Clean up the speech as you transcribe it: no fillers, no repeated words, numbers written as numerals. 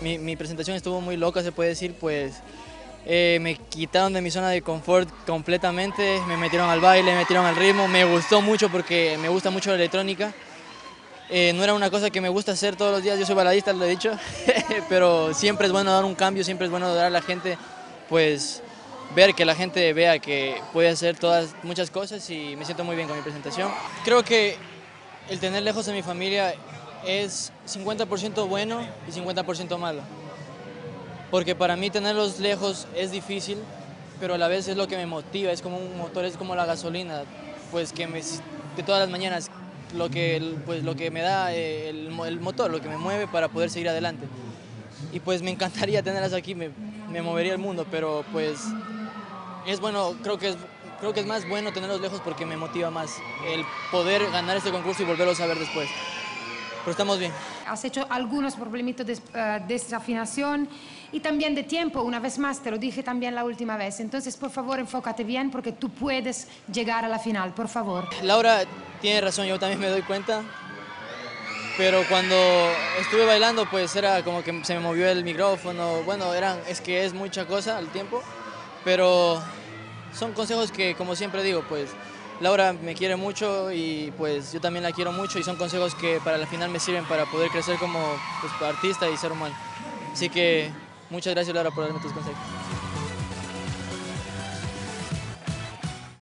Mi presentación estuvo muy loca, se puede decir, pues me quitaron de mi zona de confort completamente, me metieron al baile, me metieron al ritmo, me gustó mucho porque me gusta mucho la electrónica. No era una cosa que me gusta hacer todos los días, yo soy baladista, lo he dicho, pero siempre es bueno dar un cambio, siempre es bueno dar a la gente, pues ver que la gente vea que puede hacer muchas cosas y me siento muy bien con mi presentación. Creo que el tener lejos a mi familia es 50% bueno y 50% malo. Porque para mí tenerlos lejos es difícil, pero a la vez es lo que me motiva, es como un motor, es como la gasolina, pues que todas las mañanas pues lo que me da el motor, lo que me mueve para poder seguir adelante. Y pues me encantaría tenerlas aquí, me movería el mundo, pero pues es bueno, creo que es más bueno tenerlos lejos porque me motiva más el poder ganar este concurso y volverlos a ver después. Pero estamos bien. Has hecho algunos problemitos de desafinación y también de tiempo, una vez más, te lo dije también la última vez. Entonces, por favor, enfócate bien porque tú puedes llegar a la final, por favor. Laura tiene razón, yo también me doy cuenta, pero cuando estuve bailando pues era como que se me movió el micrófono, bueno, es que es mucha cosa al tiempo, pero son consejos que, como siempre digo, pues Laura me quiere mucho y pues yo también la quiero mucho y son consejos que para la final me sirven para poder crecer como pues, artista y ser humano. Así que muchas gracias, Laura, por darme tus consejos.